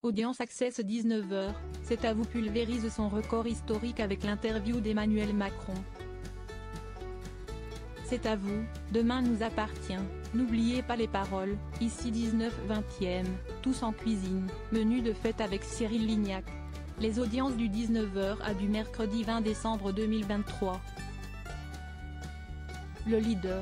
Audience Access 19h, C'est à vous pulvérise son record historique avec l'interview d'Emmanuel Macron. C'est à vous, demain nous appartient, n'oubliez pas les paroles, ici 19-20e, tous en cuisine, menu de fête avec Cyril Lignac. Les audiences du 19h à du mercredi 20 décembre 2023. Le leader.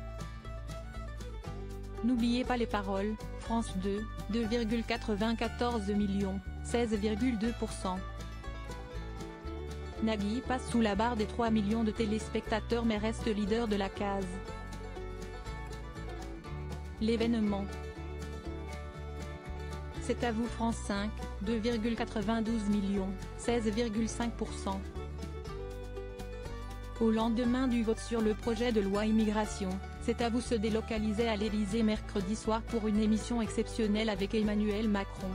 N'oubliez pas les paroles, France 2, 2,94 millions, 16,2%. Nagui passe sous la barre des 3 millions de téléspectateurs mais reste leader de la case. L'événement. C'est à vous France 5, 2,92 millions, 16,5%. Au lendemain du vote sur le projet de loi immigration, C'est à vous se délocalisait à l'Élysée mercredi soir pour une émission exceptionnelle avec Emmanuel Macron.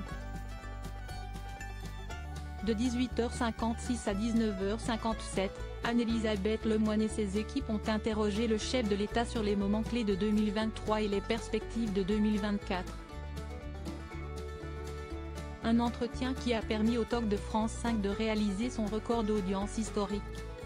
De 18h56 à 19h57, Anne-Elisabeth Lemoine et ses équipes ont interrogé le chef de l'État sur les moments clés de 2023 et les perspectives de 2024. Un entretien qui a permis au talk de France 5 de réaliser son record d'audience historique.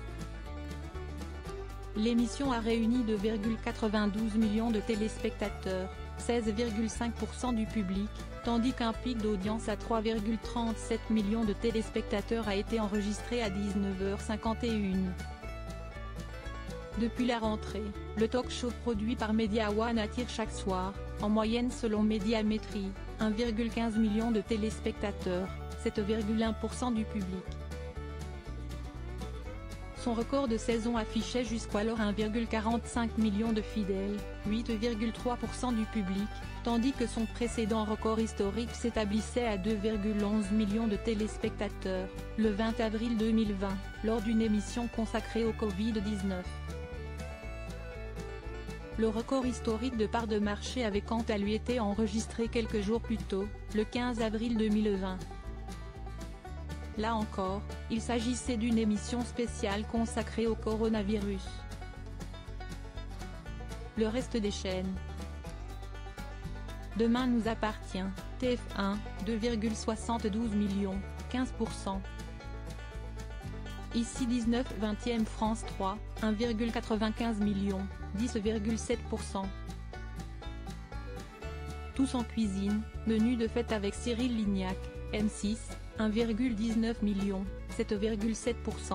L'émission a réuni 2,92 millions de téléspectateurs, 16,5% du public, tandis qu'un pic d'audience à 3,37 millions de téléspectateurs a été enregistré à 19h51. Depuis la rentrée, le talk-show produit par Media One attire chaque soir, en moyenne selon Médiamétrie, 1,15 million de téléspectateurs, 7,1% du public. Son record de saison affichait jusqu'alors 1,45 million de fidèles, 8,3% du public, tandis que son précédent record historique s'établissait à 2,11 millions de téléspectateurs, le 20 avril 2020, lors d'une émission consacrée au Covid-19. Le record historique de part de marché avait quant à lui été enregistré quelques jours plus tôt, le 15 avril 2020. Là encore, il s'agissait d'une émission spéciale consacrée au coronavirus. Le reste des chaînes. Demain nous appartient, TF1, 2,72 millions, 15%. Ici 19-20e France 3, 1,95 millions, 10,7%. Tous en cuisine, menu de fête avec Cyril Lignac, M6, 1,19 million, 7,7%.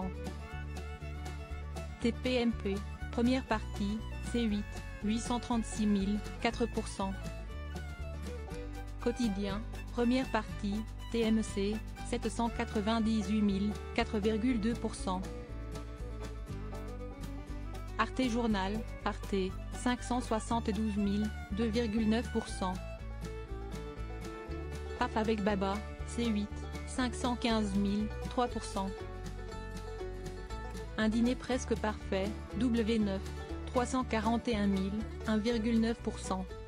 TPMP, première partie, C8, 836 000, 4%. Quotidien, première partie, TMC, 798 000, 4,2%. Arte Journal, Arte, 572 000, 2,9%. Paf avec Baba, C8, 515 000, 3%. Un dîner presque parfait, W9, 341 000, 1,9%.